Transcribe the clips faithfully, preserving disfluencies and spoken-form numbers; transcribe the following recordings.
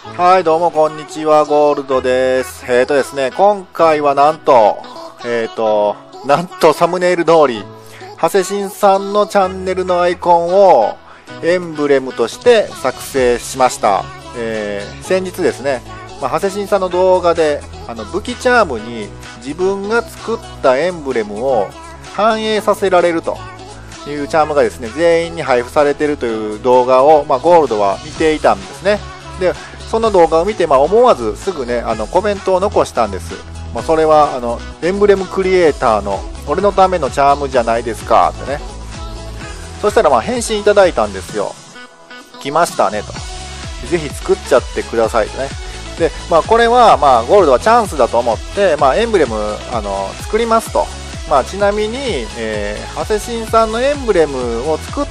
はい、どうもこんにちは、ゴールドです。えーとですね、今回はなんと、えーと、なんとサムネイル通り、長谷新さんのチャンネルのアイコンをエンブレムとして作成しました。えー、先日ですね、まあ、長谷新さんの動画で、あの武器チャームに自分が作ったエンブレムを反映させられるというチャームがですね、全員に配布されているという動画を、まあ、ゴールドは見ていたんですね。でその動画を見て、まあ、思わずすぐねあのコメントを残したんです。まあ、それはあのエンブレムクリエイターの俺のためのチャームじゃないですかってね。そしたらまあ返信いただいたんですよ。来ましたねと。ぜひ作っちゃってくださいとね。で、まあ、これはまあゴールドはチャンスだと思って、まあ、エンブレムあの作りますと。まあ、ちなみに、えー、長谷新さんのエンブレムを作って、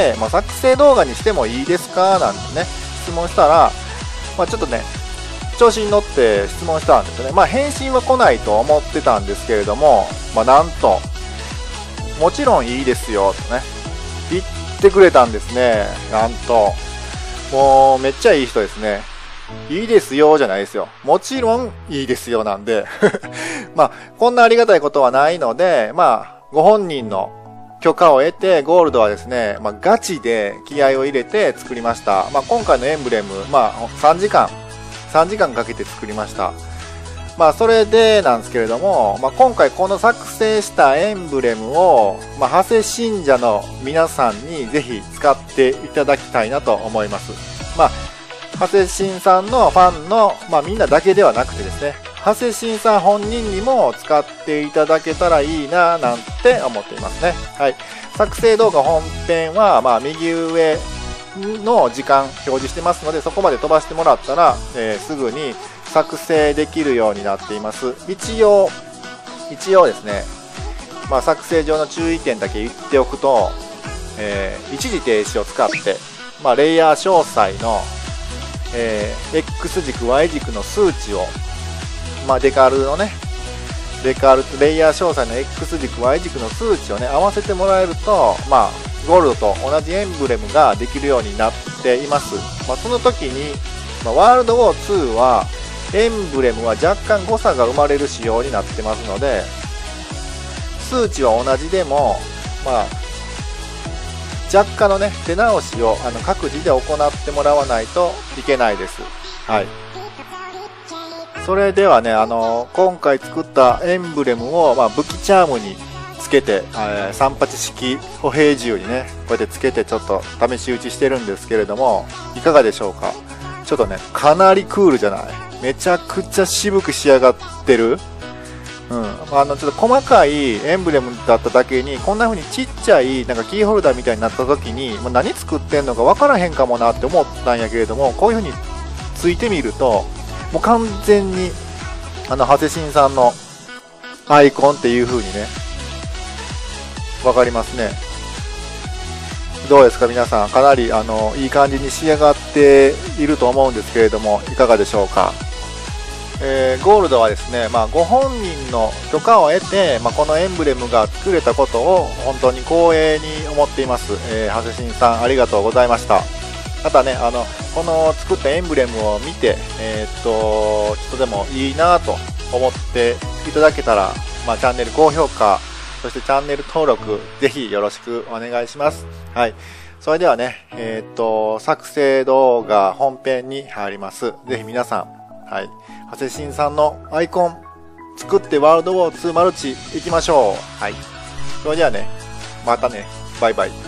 まあ、作成動画にしてもいいですかなんてね質問したら、まあ、ちょっとね調子に乗って質問したんですよね。まあ、返信は来ないと思ってたんですけれども、まあ、なんともちろんいいですよとね言ってくれたんですね。なんともうめっちゃいい人ですね。いいですよじゃないですよ。もちろんいいですよなんでまあこんなありがたいことはないので、まあご本人の許可を得てゴールドはですね、まあ、ガチで気合を入れて作りました。まあ、今回のエンブレム、まあ、さんじかんさんじかんかけて作りました。まあそれでなんですけれども、まあ、今回この作成したエンブレムを、まあ、長谷信者の皆さんにぜひ使っていただきたいなと思います。まあ長谷新さんのファンの、まあ、みんなだけではなくてですね、長谷新さん本人にも使っていただけたらいいななんて思っていますね。はい、作成動画本編は、まあ、右上の時間表示してますので、そこまで飛ばしてもらったら、えー、すぐに作成できるようになっています。一応一応ですね、まあ、作成上の注意点だけ言っておくと、えー、一時停止を使って、まあ、レイヤー詳細のえー、X 軸 Y 軸の数値を、まあ、デカールのねデカールとレイヤー詳細の X 軸 Y 軸の数値をね合わせてもらえると、まあ、ゴールドと同じエンブレムができるようになっています。まあ、その時に、まあ、ワールドウォーツーはエンブレムは若干誤差が生まれる仕様になってますので、数値は同じでも、まあ若干のね手直しをあの各自で行ってもらわないといけないです。はい。それではね、あの今回作ったエンブレムを、まあ、武器チャームにつけて、えー、さん発式歩兵銃にねこうやってつけてちょっと試し撃ちしてるんですけれども、いかがでしょうか。ちょっとねかなりクールじゃない。めちゃくちゃ渋く仕上がってる。うん、あのちょっと細かいエンブレムだっただけにこんな風にちっちゃいなんかキーホルダーみたいになった時にもう何作ってんのか分からへんかもなって思ったんやけれども、こういう風についてみるともう完全にあの長谷新さんのアイコンっていう風にね分かりますね。どうですか皆さん、かなりあのいい感じに仕上がっていると思うんですけれども、いかがでしょうか。えー、ゴールドはですね、まあ、ご本人の許可を得て、まあ、このエンブレムが作れたことを本当に光栄に思っています。えー、長谷新さんありがとうございました。またね、あのこの作ったエンブレムを見て、えー、っとちょっとでもいいなと思っていただけたら、まあ、チャンネル高評価、そしてチャンネル登録ぜひよろしくお願いします。はい、それではね、えー、っと作成動画本編に入ります。ぜひ皆さん、はい、長谷新さんのアイコン作ってワールドウォーツーマルチ行きましょう。はい。それではね、またね、バイバイ。